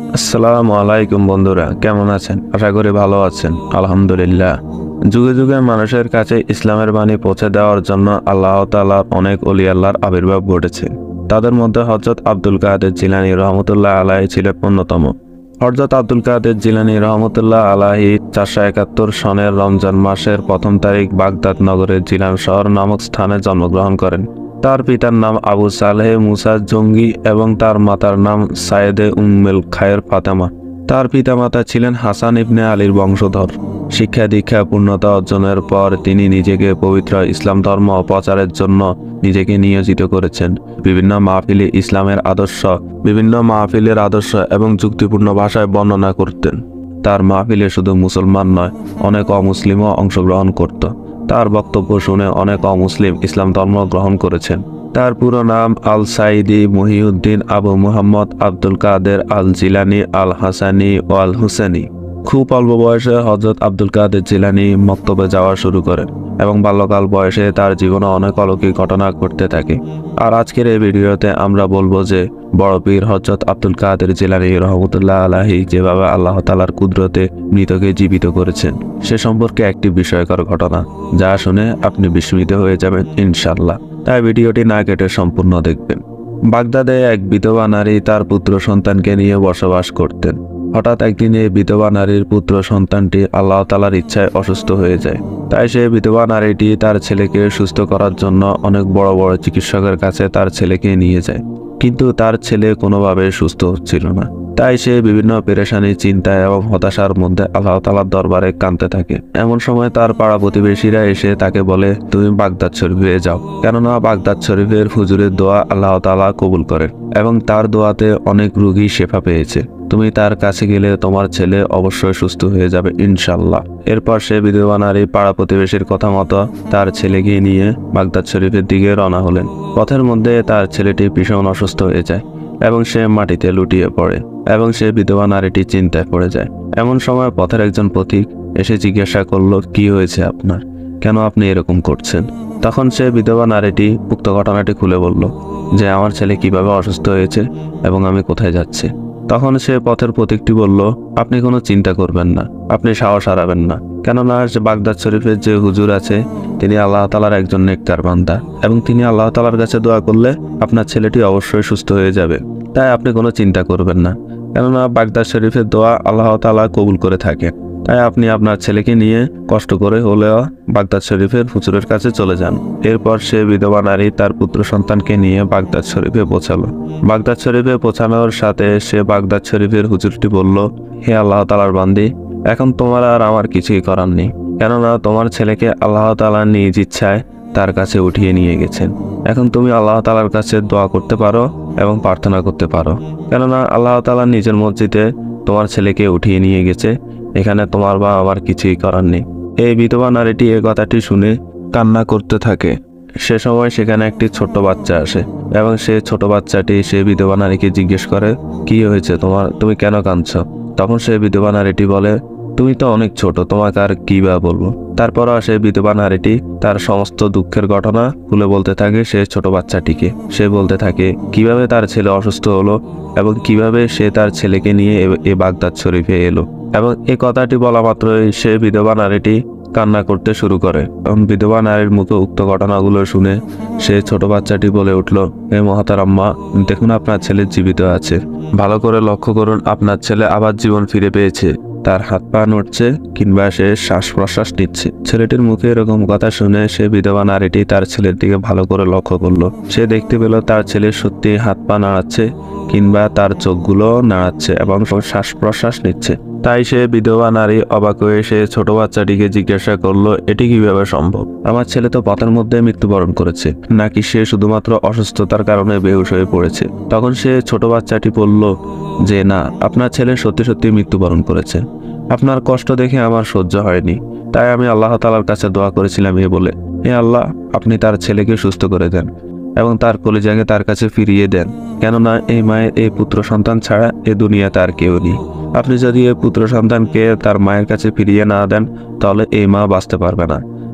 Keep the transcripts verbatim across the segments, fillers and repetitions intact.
আসসালামু আলাইকুম বন্ধুরা, কেমন আছেন? আশা করি ভালো আছেন। আলহামদুলিল্লাহ। যুগে যুগে মানুষের কাছে ইসলামের বাণী পৌঁছে দেওয়ার জন্য আল্লাহ তাআলার অনেক ওলি আল্লাহর আবির্ভাব ঘটেছে। তাদের মধ্যে হযরত আব্দুল কাদের জিলানী রহমতুল্লাহ আলাইহি ছিলেন অন্যতম। হযরত আব্দুল কাদের জিলানী রহমতুল্লাহ আলাইহি চারশো একাত্তর সনের রমজান মাসের প্রথম তারিখ বাগদাদ নগরের জিলান শহর নামক স্থানে জন্মগ্রহণ করেন। তার পিতার নাম আবু সালেহ মুসা জঙ্গি এবং তার মাতার নাম সায়েদে উম্মুল খায়ের ফাতেমা। তার পিতামাতা ছিলেন হাসান ইবনে আলীর বংশধর। শিক্ষা দীক্ষা পূর্ণতা অর্জনের পর তিনি নিজেকে পবিত্র ইসলাম ধর্ম প্রচারের জন্য নিজেকে নিয়োজিত করেছেন। বিভিন্ন মাহফিলে ইসলামের আদর্শ বিভিন্ন মাহফিলের আদর্শ এবং যুক্তিপূর্ণ ভাষায় বর্ণনা করতেন। তার মাহফিলে শুধু মুসলমান নয়, অনেক অমুসলিমও অংশগ্রহণ করত। তার বক্তব্য শুনে অনেক অমুসলিম ইসলাম ধর্ম গ্রহণ করেছেন। তার পুরো নাম আল সাইদি মুহিউদ্দিন আবু মুহাম্মদ আব্দুল কাদের আল জিলানী আল হাসানি ও আল হুসেনি। খুব অল্প বয়সে হযরত আব্দুল কাদের জিলানী মক্তবে যাওয়া শুরু করেন এবং বাল্যকাল বয়সে তার জীবনে অনেক অলৌকিক ঘটনা ঘটতে থাকে। আর আজকের এই ভিডিওতে আমরা বলবো যে বড় পীর হযরত আব্দুল কাদের জিলানী রহমতুল্লাহ আলাইহি যেভাবে আল্লাহ তাআলার কুদরতে মৃতকে জীবিত করেছেন সে সম্পর্কে একটি বিস্ময়কর ঘটনা, যা শুনে আপনি বিস্মিত হয়ে যাবেন ইনশাআল্লাহ। তাই ভিডিওটি না কেটে সম্পূর্ণ দেখবেন। বাগদাদে এক বিধবা নারী তার পুত্র সন্তানকে নিয়ে বসবাস করতেন। হঠাৎ একদিন এই বিধবা নারীর পুত্র সন্তানটি আল্লাহ তাআলার ইচ্ছায় অসুস্থ হয়ে যায়। তাই সেই বিধবা নারীটি তার ছেলেকে সুস্থ করার জন্য অনেক বড় বড় চিকিৎসকের কাছে তার ছেলেকে নিয়ে যায়, কিন্তু তার ছেলে কোনোভাবে সুস্থ হচ্ছিল না। তাই সে বিভিন্ন পেরেশানি, চিন্তা এবং হতাশার মধ্যে আল্লাহ তাআলার দরবারে কাঁদতে থাকে। এমন সময় তার পাড়া প্রতিবেশীরা এসে তাকে বলে, তুমি বাগদাদ শরীফে যাও, কেননা বাগদাদ শরীফের হুজুরের দোয়া আল্লাহ তাআলা কবুল করেন এবং তার দোয়াতে অনেক রোগী শেফা পেয়েছে। তুমি তার কাছে গেলে তোমার ছেলে অবশ্যই সুস্থ হয়ে যাবে ইনশাআল্লাহ। এরপর সে বিধবা নারী পাড়া প্রতিবেশীর কথা মতো তার ছেলেকে নিয়ে বাগদাদ শরীফের দিকে রওনা হলেন। পথের মধ্যে তার ছেলেটি ভীষণ অসুস্থ হয়ে যায় এবং সে মাটিতে লুটিয়ে পড়ে এবং সে বিধবা নারীটি চিন্তায় পড়ে যায়। এমন সময় পথের একজন পথিক এসে জিজ্ঞাসা করলো, কি হয়েছে আপনার, কেন আপনি এরকম করছেন? তখন সে বিধবা নারীটি উক্ত ঘটনাটি খুলে বলল যে আমার ছেলে কিভাবে অসুস্থ হয়েছে এবং আমি কোথায় যাচ্ছি। তখন সে পথের প্রতীকটি বলল, আপনি কোনো চিন্তা করবেন না, আপনি সাহস হারাবেন না, কেননা বাগদাদ শরীফের যে হুজুর আছে তিনি আল্লাহ তাআলার একজন নেককার বান্দা এবং তিনি আল্লাহ তাআলার কাছে দোয়া করলে আপনার ছেলেটি অবশ্যই সুস্থ হয়ে যাবে। তাই আপনি কোনো চিন্তা করবেন না, কেননা বাগদাদ শরীফের দোয়া আল্লাহ তাআলা কবুল করে থাকেন। তাই আপনি আপনার ছেলেকে নিয়ে কষ্ট করে হলেও বাগদাদ শরীফের হুজুরের কাছে চলে যান। এরপর সে বিধবা নারী তার পুত্র সন্তানকে নিয়ে বাগদাদ শরীফে পৌঁছালো। বাগদাদ শরীফে পৌঁছানোর সাথে সে বাগদাদ শরীফের হুজুরটি বলল, হে আল্লাহ তাআলার বান্দি, এখন তোমার আর আমার কিছুই করার নেই, কেননা তোমার ছেলেকে আল্লাহ তাআলা নিজ ইচ্ছায় তার কাছে উঠিয়ে নিয়ে গেছেন। এখন তুমি আল্লাহ তাআলার কাছে দোয়া করতে পারো এবং প্রার্থনা করতে পারো, কেননা আল্লাহ তাআলা নিজের মসজিদে তোমার ছেলেকে উঠিয়ে নিয়ে গেছে, এখানে তোমার বা আমার কিছুই করার নেই। এই বিধবা নারীটি এই কথাটি শুনে কান্না করতে থাকে। সে সময় সেখানে একটি ছোট্ট বাচ্চা আসে এবং সে ছোট বাচ্চাটি সে বিধবা নারীকে জিজ্ঞেস করে, কি হয়েছে তোমার, তুমি কেন কাঁদছ? তখন সে বিধবা নারীটি বলে, তুমি তো অনেক ছোট, তোমাকে আর কি বা বলবো। তারপরও সে বিধবা নারীটি তার সমস্ত দুঃখের ঘটনা খুলে বলতে থাকে সে ছোট বাচ্চাটিকে। সে বলতে থাকে কিভাবে তার ছেলে অসুস্থ হলো এবং কিভাবে সে তার ছেলেকে নিয়ে এ বাগদাদ শরীফে এলো। এবং এই কথাটি বলা মাত্রই সে বিধবা নারীটি কান্না করতে শুরু করে এবং বিধবা নারীর মুখে উক্ত ঘটনাগুলো শুনে সে ছোট বাচ্চাটি বলে উঠল, হে মহাতারাম্মা, দেখুন আপনার ছেলে জীবিত আছে, ভালো করে লক্ষ্য করুন, আপনার ছেলে আবার জীবন ফিরে পেয়েছে, তার হাত পা নড়ছে কিংবা সে শ্বাস প্রশ্বাস নিচ্ছে। ছেলেটির মুখে এরকম কথা শুনে সে বিধবা নারীটি তার ছেলের দিকে ভালো করে লক্ষ্য করলো। সে দেখতে পেল তার ছেলে সত্যি হাত পা নাড়াচ্ছে কিংবা তার চোখগুলো নাড়াচ্ছে এবং শ্বাস প্রশ্বাস নিচ্ছে। তাই সে বিধবা নারী অবাক হয়ে সে ছোট বাচ্চাটিকে জিজ্ঞাসা করলো, এটি কিভাবে সম্ভব? আমার ছেলে তো পথের মধ্যে মৃত্যুবরণ করেছে, নাকি সে শুধুমাত্র অসুস্থতার কারণে বেহুশ হয়ে পড়েছে? তখন সে ছোট বাচ্চাটি বলল যে না, আপনার ছেলে সত্যি সত্যি মৃত্যুবরণ করেছে, আপনার কষ্ট দেখে আমার সহ্য হয়নি, তাই আমি আল্লাহ তাআলার কাছে দোয়া করেছিলাম এ বলে, হে আল্লাহ, আপনি তার ছেলেকে সুস্থ করে দেন এবং তার কলিজাকে তার কাছে ফিরিয়ে দেন, কেননা এই মায়ের এই পুত্র সন্তান ছাড়া এ দুনিয়াতে আর কেউ নেই। আপনি যদি এই পুত্র সন্তানকে তার মায়ের কাছে ফিরিয়ে না দেন তাহলে এই মা বাঁচতে পারবে না।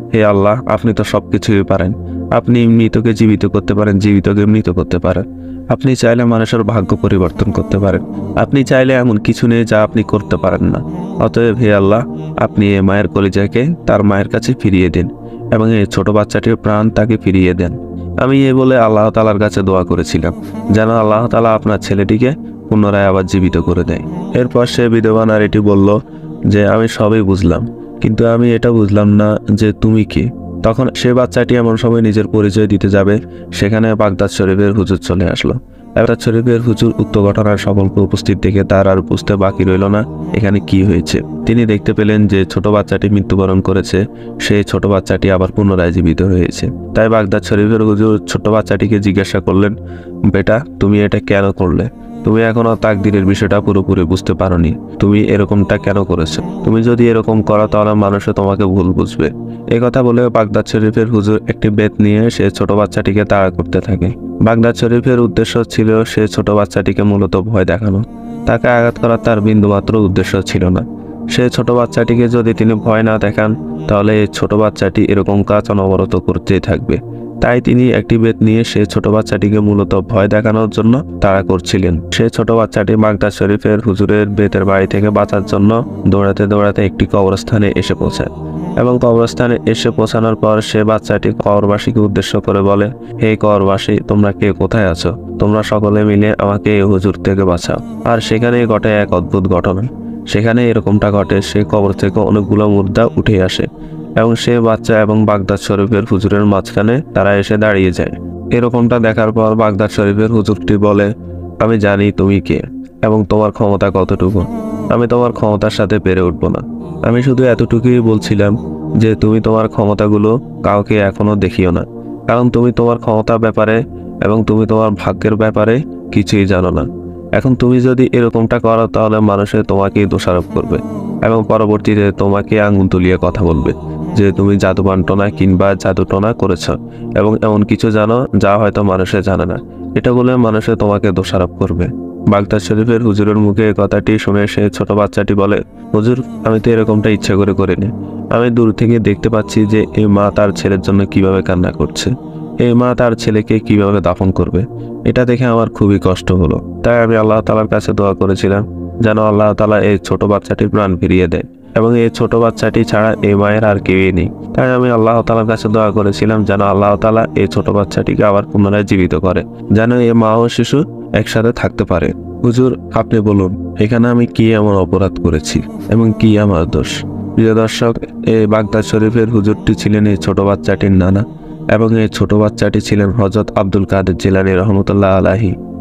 হে আল্লাহ, আপনি তো সবকিছুই পারেন। আপনি মৃতকে জীবিত করতে পারেন, জীবিতকে মৃত করতে পারেন। আপনি চাইলে মানুষের ভাগ্য পরিবর্তন করতে পারেন। আপনি চাইলে এমন কিছু নেই যা আপনি করতে পারেন না। অতএব হে আল্লাহ, আপনি এ মায়ের কলিজাকে তার মায়ের কাছে ফিরিয়ে দিন এবং এই ছোট বাচ্চাটির প্রাণ তাকে ফিরিয়ে দেন। আমি এ বলে আল্লাহ তাআলার কাছে দোয়া করেছিলাম যেন আল্লাহ তাআলা আপনার ছেলেটিকে পুনরায় আবার জীবিত করে দেয়। এরপর সে বিধবা নারীটি বলল যে আমি সবই বুঝলাম, কিন্তু আমি এটা বুঝলাম না যে তুমি কে। তখন সে বাচ্চাটি এমন সময় নিজের পরিচয় দিতে যাবে, সেখানে বাগদাদ শরীফের হুজুর চলে আসলো। বাগদাদ শরীফের হুজুর উক্ত ঘটনার সকলকে উপস্থিত দেখে তার আর বুঝতে বাকি রইল না এখানে কি হয়েছে। তিনি দেখতে পেলেন যে ছোট বাচ্চাটি মৃত্যুবরণ করেছে, সেই ছোট বাচ্চাটি আবার পুনরায় জীবিত হয়েছে। তাই বাগদাদ শরীফের হুজুর ছোট বাচ্চাটিকে জিজ্ঞাসা করলেন, বেটা, তুমি এটা কেন করলে? তুমি এখনো তাকদীরের বিষয়টা পুরোপুরি বুঝতে পারোনি। তুমি এরকমটা কেন করেছো? তুমি যদি এরকম করো তাহলে মানুষে তোমাকে ভুল বুঝবে। এই কথা বলে বাগদাদ শরীফের হুজুর একটি বেত নিয়ে সে ছোট বাচ্চাটিকে তাড়া করতে থাকে। বাগদাদ শরীফের উদ্দেশ্য ছিল সে ছোট বাচ্চাটিকে মূলত ভয় দেখানো, তাকে আঘাত করার তার বিন্দুমাত্র উদ্দেশ্য ছিল না। সে ছোট বাচ্চাটিকে যদি তিনি ভয় না দেখান তাহলে এই ছোট বাচ্চাটি এরকম কাজ অনবরত করতেই থাকবে। তাই তিনি একটি বেত নিয়ে সে ছোট বাচ্চাটিকে মূলত ভয় দেখানোর জন্য তাড়া করছিলেন। সে ছোট বাচ্চাটি বাগদাদ শরীফের হুজুরের বেতের বাড়ি থেকে বাঁচার জন্য দৌড়াতে দৌড়াতে একটি কবরস্থানে এসে পৌঁছায় এবং কবরস্থানে এসে পৌঁছানোর পর সে বাচ্চাটি কবরবাসীকে উদ্দেশ্য করে বলে, হে কবরবাসী, তোমরা কে কোথায় আছো? তোমরা সকলে মিলে আমাকে এই হুজুর থেকে বাঁচাও। আর সেখানেই ঘটে এক অদ্ভুত ঘটনা। সেখানে এরকমটা ঘটে, সে কবর থেকে অনেকগুলো মুর্দা উঠে আসে এবং সে বাচ্চা এবং বাগদাদ শরীফের হুজুরের মাঝখানে তারা এসে দাঁড়িয়ে যায়। এরকমটা দেখার পর বাগদাদ শরীফের হুজুরটি বলে, আমি জানি তুমি কে এবং তোমার ক্ষমতা কতটুকু। আমি তোমার ক্ষমতার সাথে পেরে উঠব না। আমি শুধু এতটুকুই বলছিলাম যে তুমি তোমার ক্ষমতাগুলো কাউকে এখনো দেখিও না, কারণ তুমি তোমার ক্ষমতার ব্যাপারে এবং তুমি তোমার ভাগ্যের ব্যাপারে কিছুই জানো না। এখন তুমি যদি এরকমটা করো তাহলে মানুষে তোমাকেই দোষারোপ করবে এবং পরবর্তীতে তোমাকে আঙুল তুলিয়ে কথা বলবে যে তুমি জাদু বান্টনা কিংবা জাদুটনা করেছ এবং এমন কিছু জানো যা হয়তো মানুষে জানে না। এটা বলে মানুষে তোমাকে দোষারোপ করবে। বাগদাদ শরীফের হুজুরের মুখে এই কথাটি শুনে সে ছোট বাচ্চাটি বলে, হুজুর, আমি তো এরকমটা ইচ্ছা করে করিনি। আমি দূর থেকে দেখতে পাচ্ছি যে এই মা তার ছেলের জন্য কিভাবে কান্না করছে। এই মা তার ছেলেকে কিভাবে দাফন করবে, এটা দেখে আমার খুবই কষ্ট হলো। তাই আমি আল্লাহ তাআলার কাছে দোয়া করেছিলাম যেন আল্লাহ তাআলা এই ছোট বাচ্চাটির প্রাণ ফিরিয়ে দেয় এবং এই ছোট বাচ্চাটি ছাড়া এই মায়ের আর কেউই নেই। তাই আমি আল্লাহ তাআলার কাছে দোয়া করেছিলাম যেন আল্লাহ তাআলা এই ছোট বাচ্চাটিকে আবার পুনরায় জীবিত করে, যেন এই মা ও শিশু একসাথে থাকতে পারে। হুজুর, আপনি বলুন, এখানে আমি কি এমন অপরাধ করেছি এবং কি আমার দোষ? প্রিয় দর্শক, এই বাগদাদ শরীফের হুজুরটি ছিলেন এই ছোট বাচ্চাটির নানা এবং এই ছোট বাচ্চাটি ছিলেন হযরত আব্দুল কাদের জিলানী রহমতুল্লাহ আলাইহি।